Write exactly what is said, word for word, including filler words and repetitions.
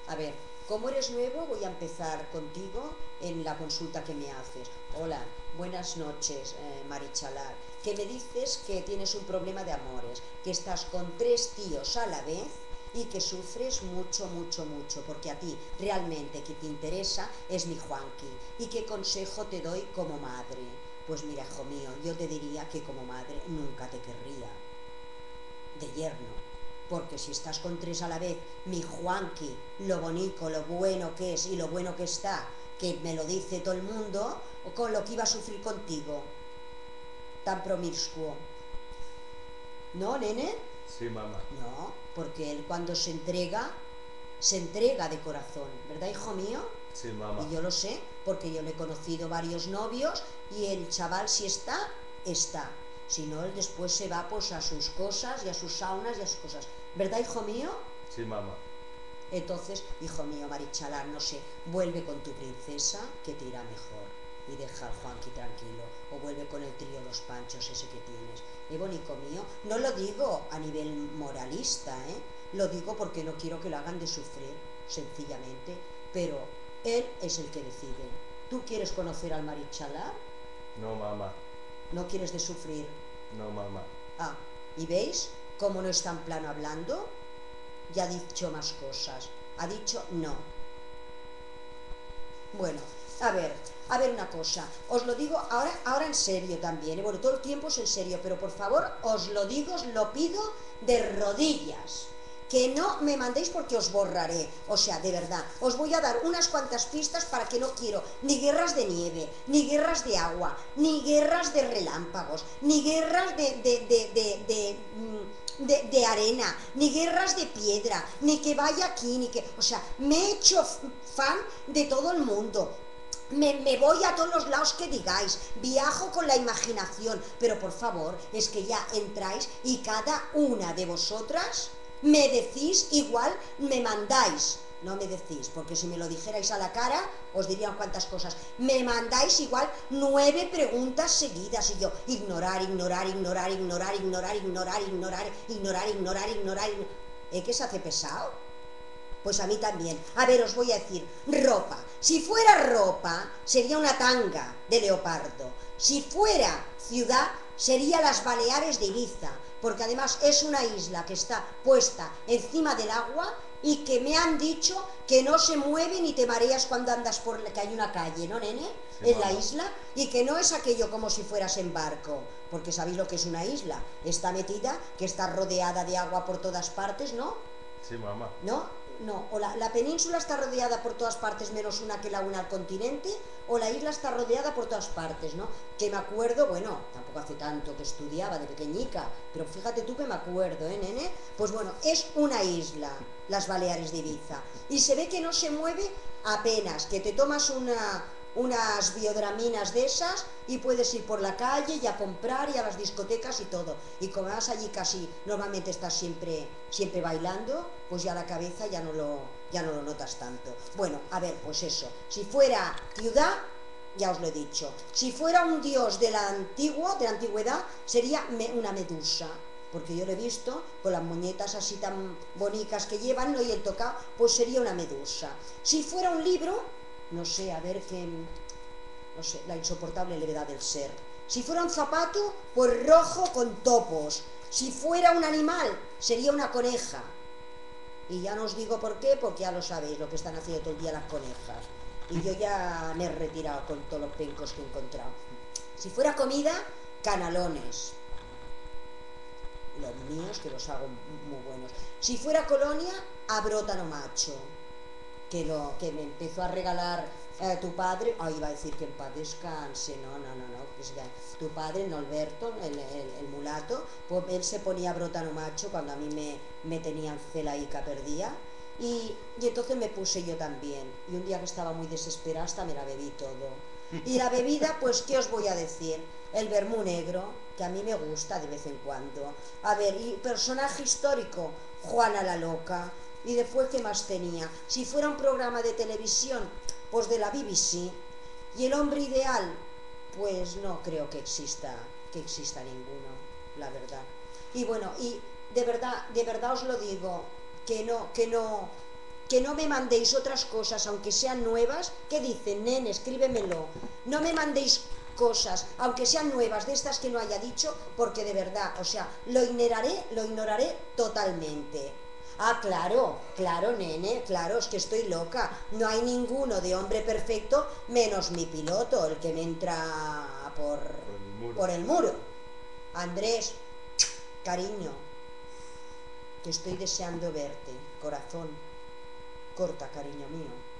A ver, como eres nuevo, voy a empezar contigo en la consulta que me haces. Hola, buenas noches, eh, Marichalar. Que me dices que tienes un problema de amores, que estás con tres tíos a la vez y que sufres mucho, mucho, mucho, porque a ti realmente que te interesa es mi Juanqui. ¿Y qué consejo te doy como madre? Pues mira, hijo mío, yo te diría que como madre nunca te querría de yerno, porque si estás con tres a la vez, mi Juanqui, lo bonito, lo bueno que es y lo bueno que está, que me lo dice todo el mundo, con lo que iba a sufrir contigo, tan promiscuo. ¿No, nene? Sí, mamá. No, porque él cuando se entrega, se entrega de corazón, ¿verdad, hijo mío? Sí, mamá. Y yo lo sé, porque yo le he conocido varios novios y el chaval si está, está. Si no, él después se va pues a sus cosas y a sus saunas y a sus cosas. ¿Verdad, hijo mío? Sí, mamá. Entonces, hijo mío, Marichalar, no sé, vuelve con tu princesa, que te irá mejor. Y deja al Juanqui tranquilo. O vuelve con el trío Los Panchos ese que tienes. Eh, bonico mío, no lo digo a nivel moralista, ¿eh? Lo digo porque no quiero que lo hagan de sufrir, sencillamente. Pero él es el que decide. ¿Tú quieres conocer al Marichalar? No, mamá. ¿No quieres de sufrir? No, mamá. Ah, ¿y veis cómo no está en plano hablando? Ya ha dicho más cosas. Ha dicho no. Bueno, a ver, a ver una cosa. Os lo digo ahora, ahora en serio también. ¿eh? Bueno, todo el tiempo es en serio, pero por favor, os lo digo, os lo pido de rodillas. Que no me mandéis porque os borraré. O sea, de verdad, os voy a dar unas cuantas pistas para que no quiero ni guerras de nieve, ni guerras de agua, ni guerras de relámpagos, ni guerras de... de, de, de, de De, de arena, ni guerras de piedra, ni que vaya aquí, ni que... O sea, me he hecho fan de todo el mundo. Me, me voy a todos los lados que digáis, viajo con la imaginación, pero por favor, es que ya entráis y cada una de vosotras me decís igual, me mandáis, no me decís, porque si me lo dijerais a la cara, os dirían cuántas cosas, me mandáis igual nueve preguntas seguidas y yo, ignorar, ignorar, ignorar, ignorar, ignorar, ignorar, ignorar, ignorar, ignorar, ignorar, ¿eh que se hace pesado? Pues a mí también. A ver, os voy a decir, ropa. Si fuera ropa, sería una tanga de leopardo. Si fuera ciudad, sería las Baleares de Ibiza, porque además es una isla que está puesta encima del agua y que me han dicho que no se mueve ni te mareas cuando andas por la que hay una calle, ¿no, nene? Sí, en mamá. la isla, y que no es aquello como si fueras en barco, porque sabéis lo que es una isla, está metida, que está rodeada de agua por todas partes, ¿no? Sí, mamá. ¿No? No, o la, la península está rodeada por todas partes menos una que la une al continente, o la isla está rodeada por todas partes, ¿no? Que me acuerdo, bueno, tampoco hace tanto que estudiaba de pequeñica, pero fíjate tú que me acuerdo, ¿eh, nene? Pues bueno, es una isla, las Baleares de Ibiza, y se ve que no se mueve apenas, que te tomas una, unas biodraminas de esas y puedes ir por la calle y a comprar y a las discotecas y todo, y como vas allí casi, normalmente estás siempre, siempre bailando, pues ya la cabeza ya no lo, ya no lo notas tanto. Bueno, a ver, pues eso, si fuera ciudad, ya os lo he dicho, si fuera un dios de la antiguo, de la antigüedad, sería una medusa, porque yo lo he visto con las muñetas así tan bonitas que llevan, ¿no? Y el tocado, pues sería una medusa. Si fuera un libro, no sé, a ver qué, no sé, la insoportable levedad del ser. Si fuera un zapato, pues rojo con topos. Si fuera un animal, sería una coneja. Y ya no os digo por qué, porque ya lo sabéis, lo que están haciendo todo el día las conejas. Y yo ya me he retirado con todos los pencos que he encontrado. Si fuera comida, canalones. Los míos, que los hago muy buenos. Si fuera colonia, abrótano macho. Que, lo, que me empezó a regalar eh, tu padre, ah, iba a decir que en paz descanse, no, no, no, no, pues ya, tu padre, Norberto, el, el, el mulato, pues él se ponía brótano macho cuando a mí me, me tenían celaica perdía, y, y entonces me puse yo también, y un día que estaba muy desesperada hasta me la bebí todo, y la bebida, pues, ¿qué os voy a decir? El vermú negro, que a mí me gusta de vez en cuando. A ver, y personaje histórico, Juana la Loca. Y después, ¿qué más tenía? Si fuera un programa de televisión, pues de la B B C. Y el hombre ideal, pues no creo que exista, que exista ninguno, la verdad. Y bueno, y de verdad, de verdad os lo digo, que no, que no, que no me mandéis otras cosas, aunque sean nuevas. ¿Qué dicen, nene? Escríbemelo. No me mandéis cosas, aunque sean nuevas, de estas que no haya dicho, porque de verdad, o sea, lo ignoraré, lo ignoraré totalmente. Ah, claro, claro, nene, claro, es que estoy loca. No hay ninguno de hombre perfecto menos mi piloto, el que me entra por, Por el muro. por el muro. Andrés, cariño, que estoy deseando verte, corazón. Corta, cariño mío.